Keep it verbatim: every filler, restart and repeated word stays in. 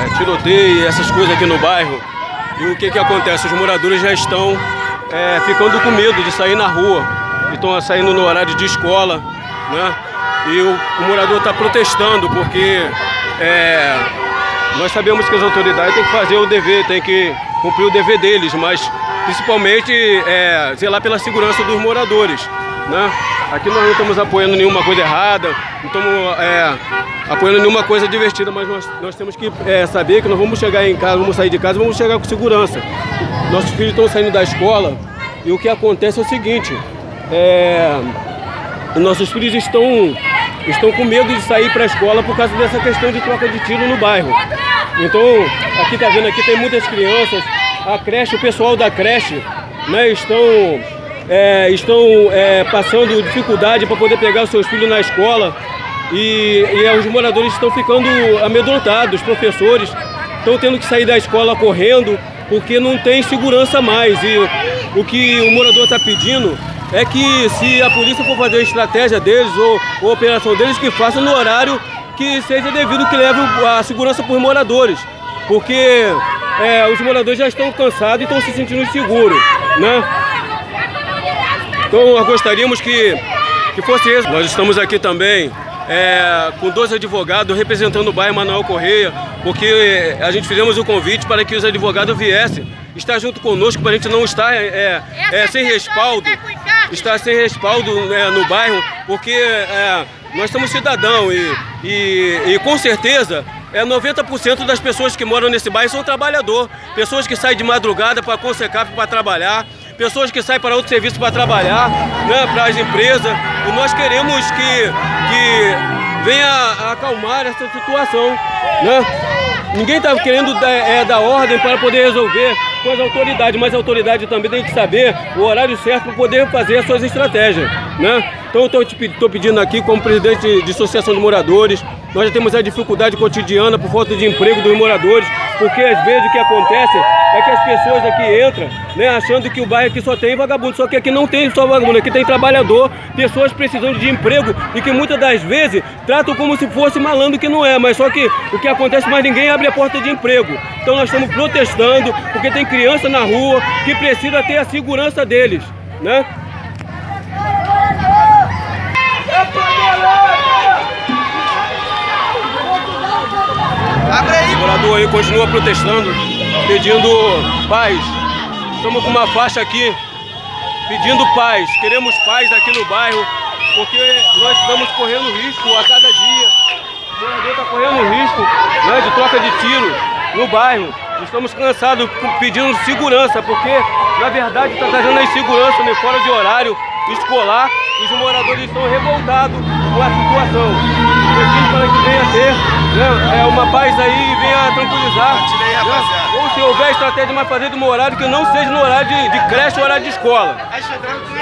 é, tiroteio, essas coisas aqui no bairro. E o que que acontece? Os moradores já estão é, ficando com medo de sair na rua. Estão saindo no horário de escola, né? E o, o morador está protestando porque é, nós sabemos que as autoridades têm que fazer o dever, têm que cumprir o dever deles, mas principalmente é, zelar pela segurança dos moradores, né? Aqui nós não estamos apoiando nenhuma coisa errada, não estamos é, apoiando nenhuma coisa divertida, mas nós, nós temos que é, saber que nós vamos chegar em casa, vamos sair de casa, vamos chegar com segurança. Nossos filhos estão saindo da escola e o que acontece é o seguinte, é, nossos filhos estão, estão com medo de sair para a escola por causa dessa questão de troca de tiro no bairro. Então, aqui tá vendo, aqui tem muitas crianças, a creche, o pessoal da creche, né, estão... É, estão é, passando dificuldade para poder pegar os seus filhos na escola e, e é, os moradores estão ficando amedrontados, os professores estão tendo que sair da escola correndo porque não tem segurança mais. E o, o que o morador está pedindo é que se a polícia for fazer a estratégia deles ou a operação deles, que faça no horário que seja devido, que leve a segurança para os moradores, porque é, os moradores já estão cansados e estão se sentindo inseguros, né? Então nós gostaríamos que, que fosse isso. Nós estamos aqui também é, com dois advogados representando o bairro Manoel Correia, porque a gente fizemos o convite para que os advogados viessem estar junto conosco, para a gente não estar é, é, sem respaldo, estar sem respaldo é, no bairro, porque é, nós somos cidadãos e, e, e com certeza é, noventa por cento das pessoas que moram nesse bairro são trabalhadores, pessoas que saem de madrugada para a Consecap para trabalhar, pessoas que saem para outro serviço para trabalhar, né, para as empresas, e nós queremos que, que venha acalmar essa situação, né? Ninguém está querendo dar, é, dar ordem para poder resolver com as autoridades, mas a autoridade também tem que saber o horário certo para poder fazer as suas estratégias, né? Então eu estou pedindo aqui, como presidente de associação de moradores, nós já temos a dificuldade cotidiana por falta de emprego dos moradores, porque às vezes o que acontece é que as pessoas aqui entram, né, achando que o bairro aqui só tem vagabundo, só que aqui não tem só vagabundo, aqui tem trabalhador, pessoas precisando de emprego e que muitas das vezes tratam como se fosse malandro, que não é, mas só que o que acontece, mais ninguém abre a porta de emprego. Então nós estamos protestando porque tem criança na rua que precisa ter a segurança deles, né? O morador aí continua protestando, pedindo paz. Estamos com uma faixa aqui, pedindo paz. Queremos paz aqui no bairro, porque nós estamos correndo risco a cada dia. O morador está correndo risco, né, de troca de tiro no bairro. Estamos cansados pedindo segurança, porque na verdade está trazendo a insegurança, né, fora de horário escolar. Os moradores estão revoltados com a situação. Pedimos para que venha ter, né, é, uma paz aí e venha tranquilizar. Né? Ou se houver estratégia mais fazer de um horário que não seja no horário de, de creche ou horário de escola.